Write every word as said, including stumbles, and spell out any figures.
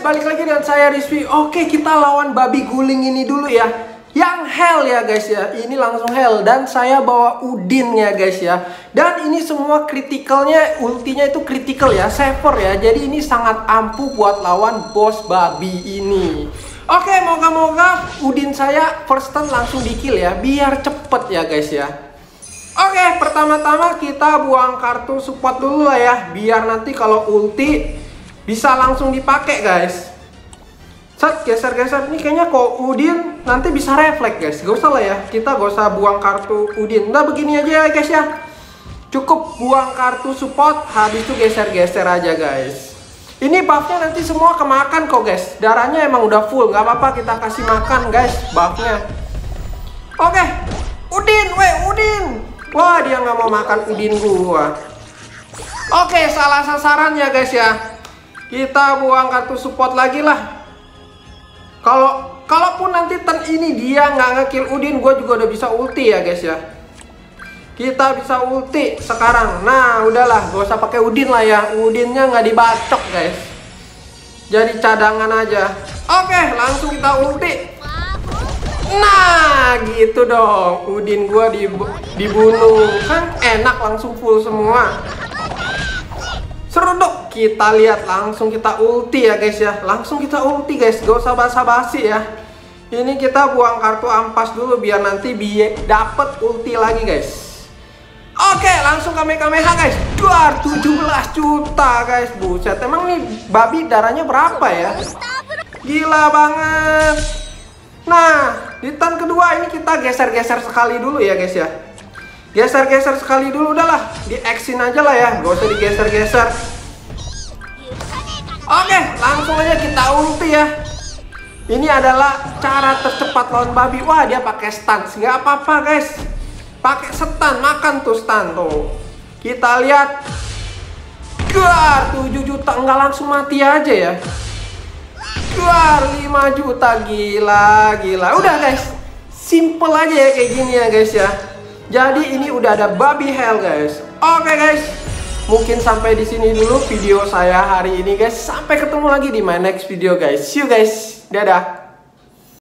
balik lagi dengan saya Rizky. Oke, kita lawan babi guling ini dulu ya. Yang hell ya guys ya. Ini langsung hell. Dan saya bawa Udin ya guys ya. Dan ini semua kritikalnya, ultinya itu kritikal ya, saver ya. Jadi ini sangat ampuh buat lawan bos babi ini. Oke, moga-moga Udin saya first turn langsung di kill ya. Biar cepet ya guys ya. Oke, pertama-tama kita buang kartu support dulu lah ya. Biar nanti kalau ulti bisa langsung dipakai guys. Set, geser-geser. Ini kayaknya kok Udin nanti bisa refleks guys. Gak usah lah ya, kita gak usah buang kartu Udin. Nah begini aja ya guys ya. Cukup buang kartu support, habis itu geser-geser aja guys. Ini buffnya nanti semua kemakan kok guys. Darahnya emang udah full, gak apa-apa kita kasih makan guys buffnya. Oke, Udin, weh Udin. Wah dia gak mau makan Udin gua. Oke, salah sasaran ya guys ya. Kita buang kartu support lagi lah. Kalau kalaupun nanti turn ini dia nggak ngekill Udin, gue juga udah bisa ulti ya guys ya. Kita bisa ulti sekarang. Nah udahlah, gak usah pakai Udin lah ya. Udinnya nggak dibacok guys. Jadi cadangan aja. Oke, langsung kita ulti. Nah gitu dong. Udin gue dibunuh. Kan enak, langsung full semua. Seruduk, kita lihat langsung kita ulti ya guys ya. Langsung kita ulti guys, gak usah basa-basi ya. Ini kita buang kartu ampas dulu biar nanti biar dapet ulti lagi guys. Oke, langsung Kamehameha guys. Duar, tujuh belas juta guys. Buset, emang nih babi darahnya berapa ya? Gila banget. Nah, di turn kedua ini kita geser-geser sekali dulu ya guys ya. Geser-geser sekali dulu, udahlah. Di-X-in aja lah ya, gak usah digeser-geser. Oke, langsung aja kita ulti ya. Ini adalah cara tercepat lawan babi. Wah, dia pakai stun. Gak apa-apa guys. Pakai stun, makan tuh stun tuh. Kita lihat. Gar, tujuh juta, nggak langsung mati aja ya. Gar, lima juta, gila, gila. Udah guys, simple aja ya kayak gini ya guys ya. Jadi ini udah ada babi hell guys. Oke guys, mungkin sampai di sini dulu video saya hari ini guys. Sampai ketemu lagi di my next video guys. See you guys. Dadah.